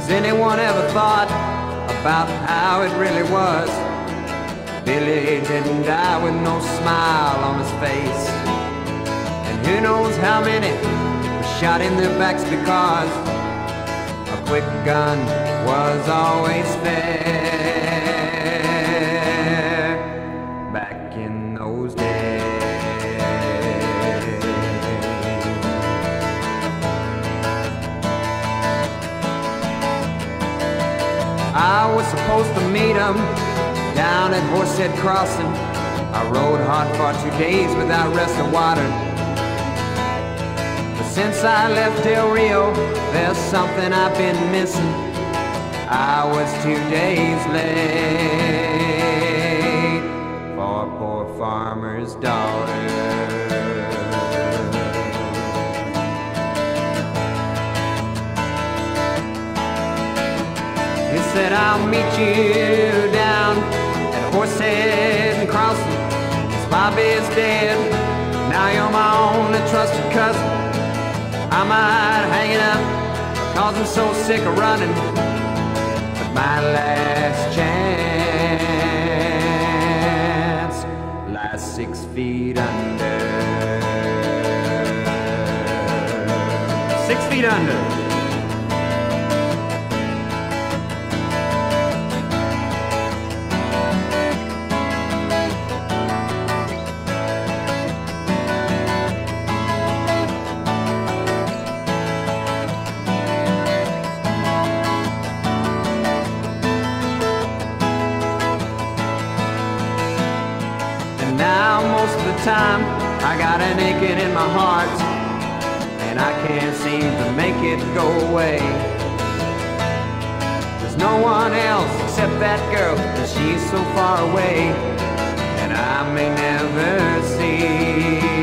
Has anyone ever thought about how it really was? Billy didn't die with no smile on his face, and who knows how many were shot in their backs because a quick gun was always fair back in those days. I was supposed to meet him down at Horsehead Crossing. I rode hard for 2 days without rest or water. But since I left Del Rio, there's something I've been missing. I was 2 days late for a poor farmer's daughter. He said, I'll meet you down at Horsehead Crossing. 'Cause Bobby's dead, now you're my only trusted cousin. I might hang it up, 'cause I'm so sick of running. But my last chance lies 6 feet under. 6 feet under. Now most of the time I got an aching in my heart, and I can't seem to make it go away. There's no one else except that girl, and she's so far away, and I may never see